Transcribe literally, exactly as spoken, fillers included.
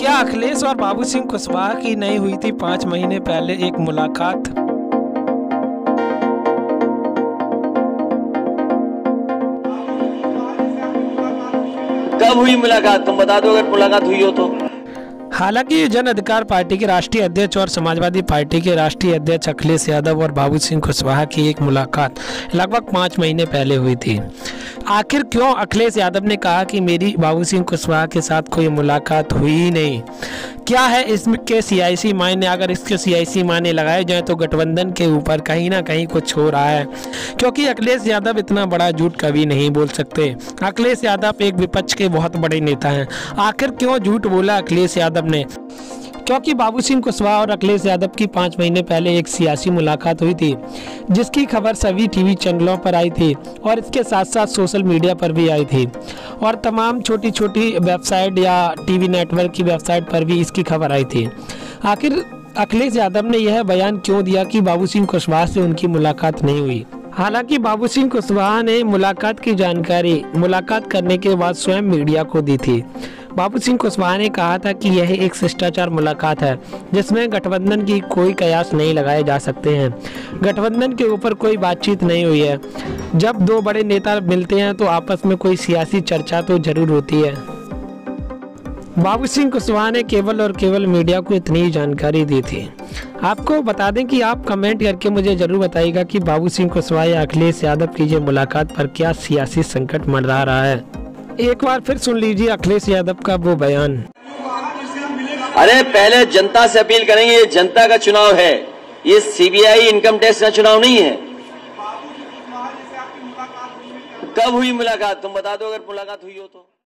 क्या अखिलेश और बाबू सिंह कुशवाहा की नहीं हुई थी पाँच महीने पहले एक मुलाकात? कब हुई मुलाकात? तुम बता दो अगर मुलाकात हुई हो तो। हालांकि जन अधिकार पार्टी के राष्ट्रीय अध्यक्ष और समाजवादी पार्टी के राष्ट्रीय अध्यक्ष अखिलेश यादव और बाबू सिंह कुशवाहा की एक मुलाकात लगभग पाँच महीने पहले हुई थी। आखिर क्यों अखिलेश यादव ने कहा कि मेरी बाबू सिंह कुशवाहा के साथ कोई मुलाकात हुई ही नहीं? क्या है इसके सियासी मायने? अगर इसके सियासी मायने लगाए जाएं तो गठबंधन के ऊपर कहीं ना कहीं कुछ हो रहा है, क्योंकि अखिलेश यादव इतना बड़ा झूठ कभी नहीं बोल सकते। अखिलेश यादव एक विपक्ष के बहुत बड़े नेता हैं। आखिर क्यों झूठ बोला अखिलेश यादव ने? क्योंकि बाबू सिंह कुशवाहा और अखिलेश यादव की पाँच महीने पहले एक सियासी मुलाकात हुई थी, जिसकी खबर सभी टीवी चैनलों पर आई थी और इसके साथ साथ सोशल मीडिया पर भी आई थी और तमाम छोटी छोटी वेबसाइट या टीवी नेटवर्क की वेबसाइट पर भी इसकी खबर आई थी। आखिर अखिलेश यादव ने यह बयान क्यों दिया कि बाबू सिंह कुशवाहा से उनकी मुलाकात नहीं हुई? हालांकि बाबू सिंह कुशवाहा ने मुलाकात की जानकारी मुलाकात करने के बाद स्वयं मीडिया को दी थी। बाबू सिंह कुशवाहा ने कहा था कि यह एक शिष्टाचार मुलाकात है जिसमें गठबंधन की कोई कयास नहीं लगाए जा सकते हैं। गठबंधन के ऊपर कोई बातचीत नहीं हुई है। जब दो बड़े नेता मिलते हैं तो आपस में कोई सियासी चर्चा तो जरूर होती है। बाबू सिंह कुशवाहा ने केवल और केवल मीडिया को इतनी ही जानकारी दी थी। आपको बता दें कि आप कमेंट करके मुझे जरूर बताइएगा कि बाबू सिंह कुशवाहा या अखिलेश यादव की ये मुलाकात पर क्या सियासी संकट मंडरा रहा है। एक बार फिर सुन लीजिए अखिलेश यादव का वो बयान। अरे पहले जनता से अपील करेंगे, ये जनता का चुनाव है, ये सीबीआई इनकम टैक्स का चुनाव नहीं है। कब हुई मुलाकात? तुम बता दो अगर मुलाकात हुई हो तो।